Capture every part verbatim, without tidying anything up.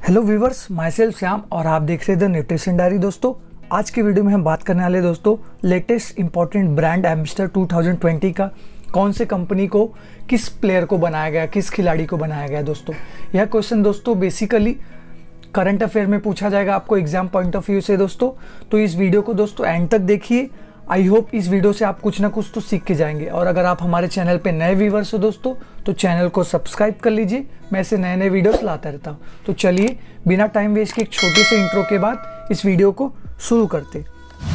Hello viewers, myself Shyam और आप देख रहे थे न्यूट्रिशन डायरी। दोस्तों, आज के वीडियो में हम बात करने वाले दोस्तों latest important brand ambassador two thousand twenty का कौन से कंपनी को, किस प्लेयर को बनाया गया, किस खिलाड़ी को बनाया गया। दोस्तों यह क्वेश्चन दोस्तों बेसिकली करंट अफेयर में पूछा जाएगा आपको एग्जाम पॉइंट ऑफ व्यू से। दोस्तों तो इस वीडियो को दोस्तों एंड तक देखिए। आई होप इस वीडियो से आप कुछ ना कुछ तो सीख के जाएंगे। और अगर आप हमारे चैनल पे नए व्यूवर्स हो दोस्तों तो चैनल को सब्सक्राइब कर लीजिए। मैं ऐसे नए नए वीडियोस लाता रहता हूँ। तो चलिए बिना टाइम वेस्ट के एक छोटे से इंट्रो के बाद इस वीडियो को शुरू करते।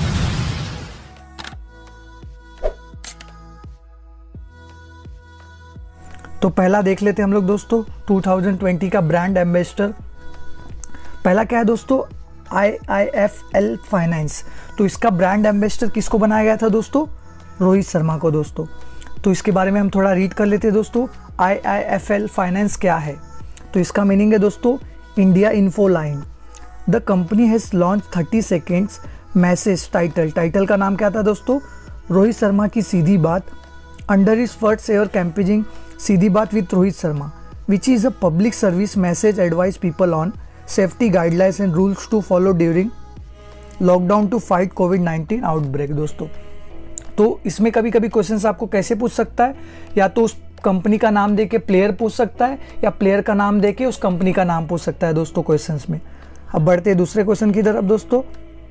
तो पहला देख लेते हैं हम लोग दोस्तों टू थाउजेंड ट्वेंटी का ब्रांड एम्बेसडर। पहला क्या है दोस्तों, I I F L finance. तो इसका ब्रांड एम्बेसडर किसको बनाया गया था दोस्तों? रोहित शर्मा को दोस्तों। तो इसके बारे में हम थोड़ा रीड कर लेते हैं दोस्तों। I I F L finance क्या है? तो इसका मीनिंग है दोस्तों India Infoline. The company has launch thirty seconds message title. Title का नाम क्या था दोस्तों? रोहित शर्मा की सीधी बात। Under is first ever campaigning सीधी बात with Rohit Sharma, which is a public service message advise people on safety guidelines and rules to follow during lockdown to fight COVID nineteen outbreak. दोस्तों तो इसमें कभी कभी क्वेश्चंस आपको कैसे पूछ सकता है, या तो उस कंपनी का नाम देके प्लेयर पूछ सकता है, या प्लेयर का नाम देके उस कंपनी का नाम पूछ सकता है दोस्तों क्वेश्चंस में। अब बढ़ते हैं दूसरे क्वेश्चन की तरफ दोस्तों।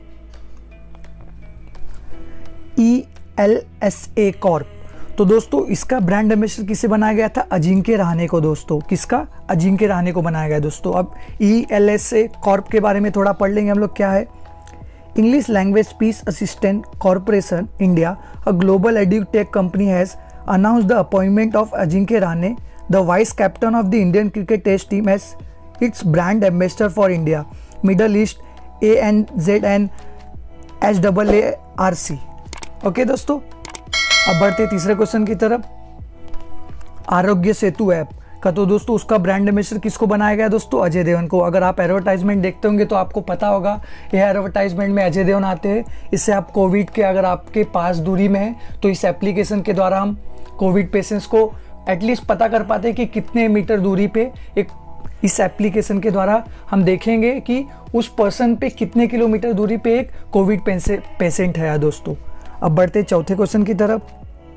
E L S A corp. तो दोस्तों इसका ब्रांड एम्बेसडर किसे बनाया गया था? अजिंक्य रहाणे को दोस्तों। किसका? अजिंक्य रहाणे को बनाया गया दोस्तों। अब E L S A corp के बारे में थोड़ा पढ़ लेंगे हम लोग। क्या है? English language speech assistant corporation India, a global edtech company has announced the appointment of Ajinkya Rahane, the vice captain of the Indian cricket test team, as its brand ambassador for India, Middle East, A N Z N H double A R C. Okay दोस्तों, अब बढ़ते तीसरे question की तरफ। Aarogya Setu app का तो दोस्तों उसका ब्रांड एम्बेसडर किसको बनाया गया दोस्तों? अजय देवगन को। अगर आप एडवर्टाइजमेंट देखते होंगे तो आपको पता होगा यह एडवर्टाइजमेंट में अजय देवगन आते हैं। इससे आप कोविड के, अगर आपके पास दूरी में है तो इस एप्लीकेशन के द्वारा हम कोविड पेशेंट्स को एटलीस्ट पता कर पाते हैं कि कितने मीटर दूरी पे एक इस एप्लीकेशन के द्वारा हम देखेंगे कि उस पर्सन पे कितने किलोमीटर दूरी पे एक कोविड पेशेंट है दोस्तों। अब बढ़ते चौथे क्वेश्चन की तरफ।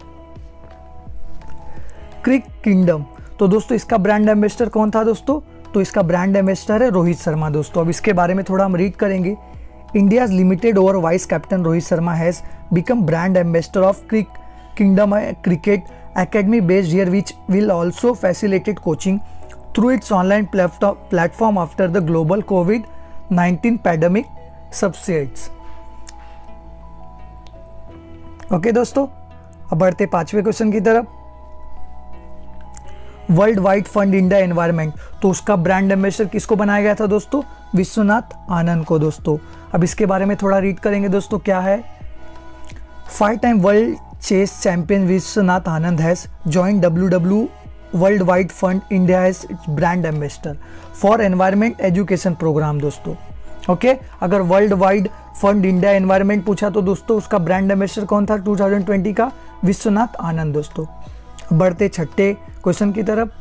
Crick Kingdom. तो दोस्तों इसका ब्रांड एम्बेसडर कौन था दोस्तों? तो इसका ब्रांड एम्बेसडर है रोहित शर्मा दोस्तों। अब इसके बारे में थोड़ा हम रीड करेंगे। India limited over vice captain Rohit Sharma has become brand ambassador of Crick Kingdom cricket academy based here, which will also facilitate coaching through its online platform after the global COVID nineteen pandemic subsides. Okay दोस्तों, अब बढ़ते पांचवें question की तरफ। World Wide Fund India environment. तो उसका brand ambassador किसको बनाया गया था दोस्तों? विश्वनाथ आनंद को दोस्तों। अब इसके बारे में थोड़ा रीड करेंगे दोस्तों। क्या है? Five time world chess champion Vishwanath Anand has joined W W World Wide Fund India as its brand ambassador for environment education programme दोस्तों। Okay okay? अगर World Wide Fund India environment पूछा तो दोस्तों उसका ब्रांड एम्बेसडर कौन था टू थाउजेंड ट्वेंटी का? विश्वनाथ आनंद दोस्तों। बढ़ते छठे क्वेश्चन की तरफ।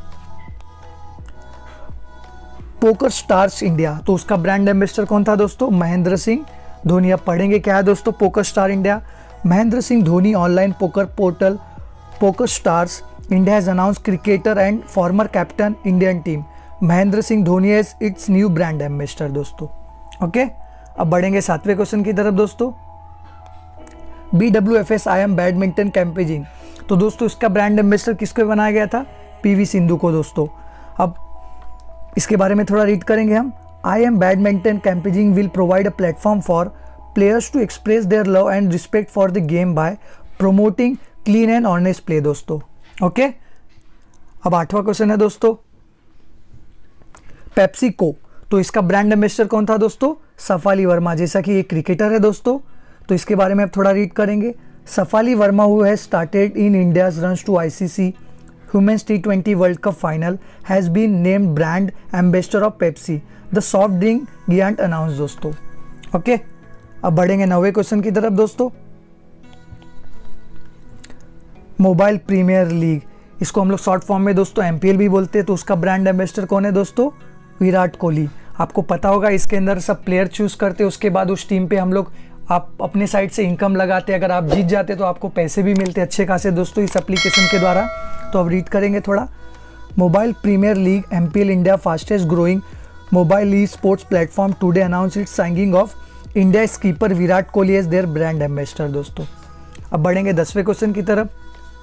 Poker Stars India. तो उसका ब्रांड एम्बेसडर कौन था दोस्तों? महेंद्र सिंह धोनी। अब पढ़ेंगे क्या है दोस्तों Poker Star India. Mahendra Singh Dhoni online poker portal Poker Stars India has announced cricketer and former captain Indian team Mahendra Singh Dhoni as its new brand ambassador दोस्तों। Okay okay? अब बढ़ेंगे सातवें क्वेश्चन की तरफ दोस्तों। B W F S I am badminton campaigning. तो दोस्तों इसका ब्रांड एम्बेसडर किसको बनाया गया था? पीवी सिंधु को दोस्तों। अब इसके बारे में थोड़ा रीड करेंगे हम। I am badminton campaigning will provide a platform for players to express their love and respect for the game by promoting clean and honest play दोस्तों। Okay okay? अब आठवां क्वेश्चन है दोस्तों पेप्सी को। तो इसका ब्रांड एम्बेसडर कौन था दोस्तों? सफाली वर्मा। जैसा कि ये क्रिकेटर है दोस्तों तो इसके बारे में अब थोड़ा रीड करेंगे। Shafali Verma who has started in India's runs to ICC women's T twenty World Cup final has been named brand ambassador of Pepsi the soft drink giant announce दोस्तों। Okay okay? अब बढ़ेंगे नौवे क्वेश्चन की तरफ दोस्तों। मोबाइल प्रीमियर लीग, इसको हम लोग शॉर्ट फॉर्म में दोस्तों एमपीएल भी बोलते हैं। तो उसका ब्रांड एम्बेसडर कौन है दोस्तों? विराट कोहली। आपको पता होगा इसके अंदर सब प्लेयर चूज़ करते, उसके बाद उस टीम पे हम लोग आप अपने साइड से इनकम लगाते, अगर आप जीत जाते तो आपको पैसे भी मिलते अच्छे खासे दोस्तों इस एप्लीकेशन के द्वारा। तो अब रीड करेंगे थोड़ा। Mobile Premier League M P L India fastest growing mobile e sports platform today announce its signing of India skipper Virat Kohli as their brand ambassador दोस्तों। अब बढ़ेंगे दसवें क्वेश्चन की तरफ।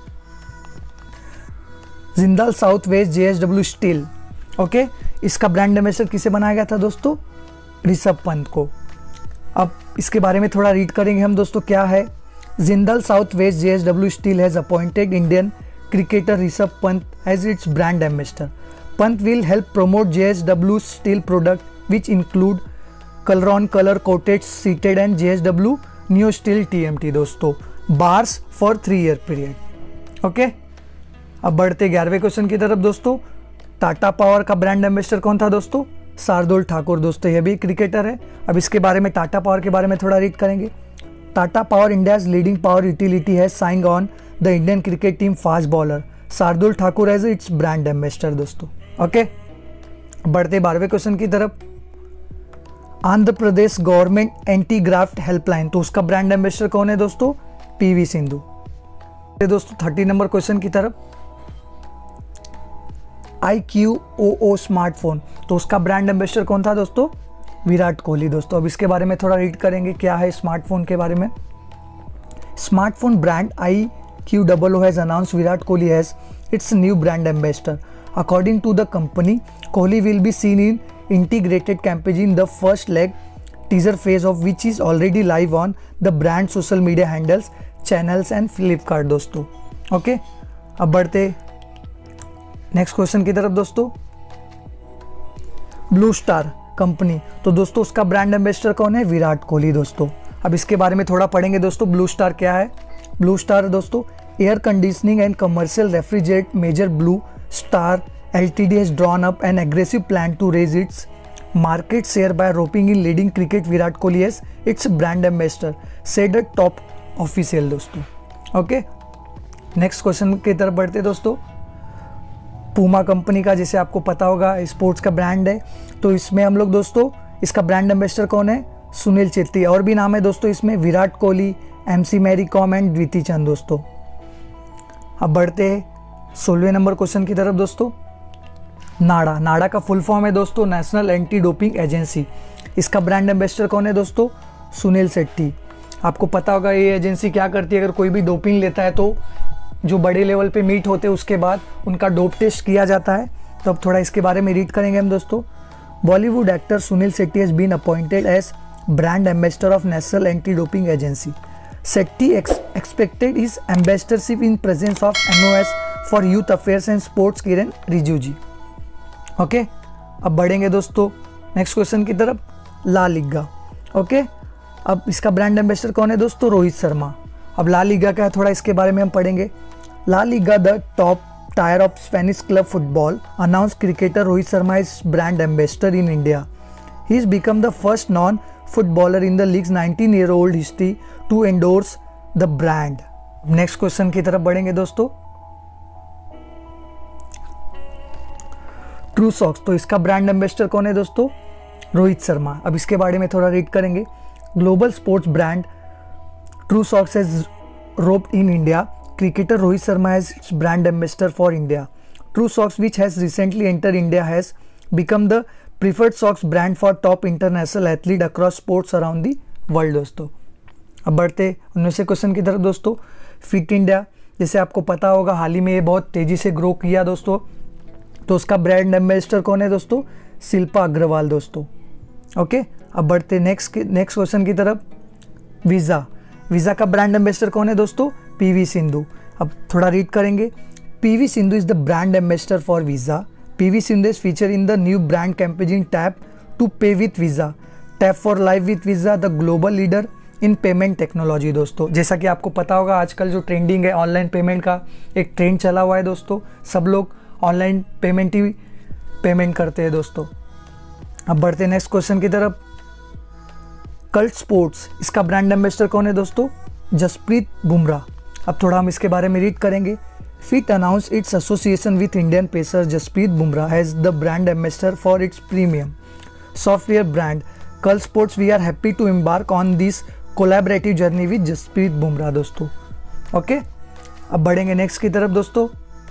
Jindal South West J S W steel, okay, इसका brand ambassador किसे बनाया गया था दोस्तों? ऋषभ पंत को। अब इसके बारे में थोड़ा रीड करेंगे हम दोस्तों, क्या है। Jindal South West J S W steel has appointed Indian cricketer Rishabh Pant as its brand ambassador. Pant will help promote J S W Steel product which include Colron color coated seated and J S W Neo Steel T M T दोस्तों, bars for three year period. Okay okay? अब बढ़ते ग्यारहवें question की तरफ दोस्तों। Tata Power का brand ambassador कौन था दोस्तों? शार्दुल ठाकुर दोस्तों, यह भी क्रिकेटर है। अब इसके बारे में, टाटा पावर के बारे में थोड़ा रीड करेंगे। Tata Power India's leading power utility has signed on the Indian cricket team fast bowler Shardul Thakur as its brand ambassador दोस्तों। ओके, बढ़ते बारहवें क्वेश्चन की तरफ। Andhra Pradesh government anti graft helpline, तो उसका ब्रांड एम्बेसडर कौन है दोस्तों? पीवी सिंधु। दोस्तों थर्टी नंबर क्वेश्चन की तरफ। I Q O O smartphone, तो उसका ब्रांड एम्बेसडर कौन था दोस्तों? विराट कोहली दोस्तों। अब इसके बारे में थोड़ा रीड करेंगे, क्या है स्मार्टफोन के बारे में। Smartphone brand i Q O O has announced Virat Kohli as its new brand ambassador. According to the company, Kohli will be seen in integrated campaign in the first leg teaser phase of which is already live on the brand social media handles, channels and Flipkart दोस्तों। Okay okay? अब बढ़ते next question की तरफ दोस्तों। Blue star company, तो दोस्तों उसका brand ambassador कौन है? विराट कोहली दोस्तों। अब इसके बारे में थोड़ा पढ़ेंगे दोस्तों। ब्लू स्टार क्या है? ब्लू स्टार दोस्तों air conditioning and commercial refrigerate major Blue Star L T D has drawn up an aggressive plan to raise its market share by roping in leading cricket Virat Kohli as its brand ambassador, said a top official दोस्तों। Okay, next question की तरफ बढ़ते दोस्तों। Puma company का, जैसे आपको पता होगा, स्पोर्ट्स का ब्रांड है, तो इसमें हम लोग दोस्तों, इसका ब्रांड एम्बेसडर कौन है? सुनील छेत्री। और भी नाम है दोस्तों इसमें, विराट कोहली, एमसी मैरी कॉम एंड द्विती चंद दोस्तों। अब बढ़ते हैं सोलहवें नंबर क्वेश्चन की तरफ दोस्तों। नाडा, नाडा का फुल फॉर्म है दोस्तों नेशनल एंटी डोपिंग एजेंसी। इसका ब्रांड एम्बेसडर कौन है दोस्तों? सुनील शेट्टी। आपको पता होगा ये एजेंसी क्या करती है, अगर कोई भी डोपिंग लेता है तो जो बड़े लेवल पे मीट होते हैं उसके बाद उनका डोप टेस्ट किया जाता है। तो अब थोड़ा इसके बारे में रीड करेंगे हम दोस्तों। Bollywood actor Suniel Shetty has been appointed as brand ambassador of National Anti Doping Agency. Shetty ex expected his ambassadorship in presence of N O S for Youth Affairs and Sports Kiren Rijiju. Okay, अब बढ़ेंगे दोस्तों next question की तरफ। La Liga, okay, अब इसका brand ambassador कौन है दोस्तों? रोहित शर्मा। अब ला लीगा क्या है, थोड़ा इसके बारे में हम पढ़ेंगे। La Liga the top tier of Spanish club football announce cricketer Rohit Sharma is brand ambassador in India. He is become the first non footballer in the league's nineteen year old history to endorse the brand. Next question की तरफ बढ़ेंगे दोस्तों। True socks, तो इसका brand ambassador कौन है दोस्तों? रोहित शर्मा। अब इसके बारे में थोड़ा रीड करेंगे। Global sports brand Trusox has roped in India cricketer Rohit Sharma as its brand ambassador for India. True Socks, which has recently entered India, has become the preferred socks brand for top international athlete across sports around the world दोस्तों। अब बढ़ते उन्नीसवें question की तरफ दोस्तों। Fit India, जैसे आपको पता होगा हाल ही में ये बहुत तेज़ी से ग्रो किया दोस्तों, तो उसका ब्रांड एम्बेसडर कौन है दोस्तों? शिल्पा अग्रवाल दोस्तों। ओके, अब बढ़ते नेक्स्ट नेक्स्ट क्वेश्चन की तरफ। वीज़ा, वीज़ा का ब्रांड एम्बेसडर कौन है दोस्तों? पीवी सिंधु। अब थोड़ा रीड करेंगे। P V Sindhu is the brand ambassador for Visa. P V Sindhu is feature in the new brand campaign tap to pay with Visa, tap for life with Visa, the global leader in payment technology दोस्तों। जैसा कि आपको पता होगा आजकल जो trending है online payment का, एक ट्रेंड चला हुआ है दोस्तों, सब लोग ऑनलाइन पेमेंट ही पेमेंट करते हैं दोस्तों। अब बढ़ते नेक्स्ट क्वेश्चन की तरफ। कल्ट स्पोर्ट्स, इसका ब्रांड एम्बेसडर कौन है दोस्तों? जसप्रीत बुमराह। अब थोड़ा हम इसके बारे में रीड करेंगे। Fit announce its association with Indian pacer Jasprit Bumrah as the brand ambassador for its premium software brand Cult Sports we are happy to embark on this collaborative journey with Jasprit Bumrah दोस्तों। ओके, अब बढ़ेंगे नेक्स्ट की तरफ दोस्तों।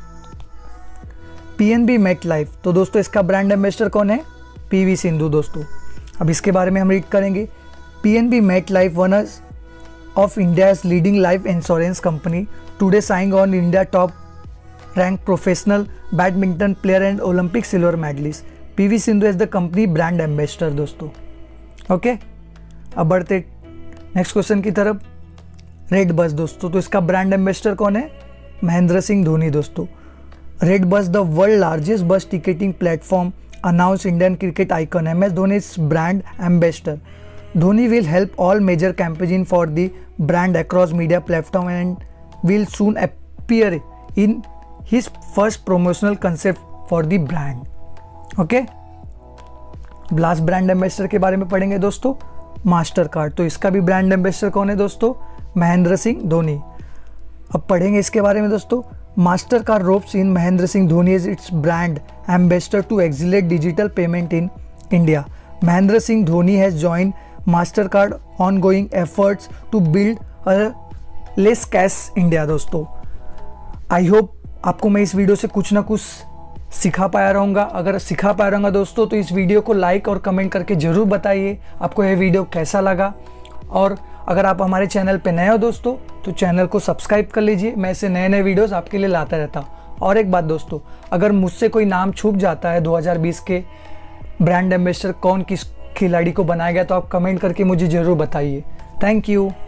PNB met life, तो दोस्तों इसका brand ambassador कौन है? पीवी सिंधु दोस्तों। अब इसके बारे में हम रीड करेंगे। P N B MetLife one of India's leading life insurance company today signed on India top ranked professional badminton player and Olympic silver medalist P V Sindhu as the company brand ambassador दोस्तों। Okay, अब बढ़ते next question की तरफ। Red bus दोस्तों, तो इसका brand ambassador कौन है? महेंद्र सिंह धोनी दोस्तों। RedBus the world largest bus ticketing platform announce Indian cricket icon M S Dhoni is brand ambassador. Dhoni will help all major campaign for the brand across media platform and will soon appear in his first promotional concept for the brand. Okay? Last brand ambassador के बारे में पढ़ेंगे दोस्तों, master card. तो इसका भी brand ambassador कौन है दोस्तों? महेंद्र सिंह धोनी। अब पढ़ेंगे इसके बारे में दोस्तों। Mastercard ropes in Mahendra Singh Dhoni is its brand ambassador to accelerate digital payment in India. Mahendra Singh Dhoni has joined Mastercard ongoing efforts to build a less cash India दोस्तों। आई होप आपको मैं इस वीडियो से कुछ ना कुछ सिखा पाया रहूँगा। अगर सिखा पाया रहूँगा दोस्तों तो इस वीडियो को लाइक और कमेंट करके ज़रूर बताइए आपको यह वीडियो कैसा लगा। और अगर आप हमारे चैनल पे नए हो दोस्तों तो चैनल को सब्सक्राइब कर लीजिए, मैं ऐसे नए नए वीडियोस आपके लिए लाता रहता हूँ। और एक बात दोस्तों, अगर मुझसे कोई नाम छूट जाता है दो हज़ार बीस के ब्रांड एम्बेसडर कौन किस खिलाड़ी को बनाया गया तो आप कमेंट करके मुझे ज़रूर बताइए। Thank you.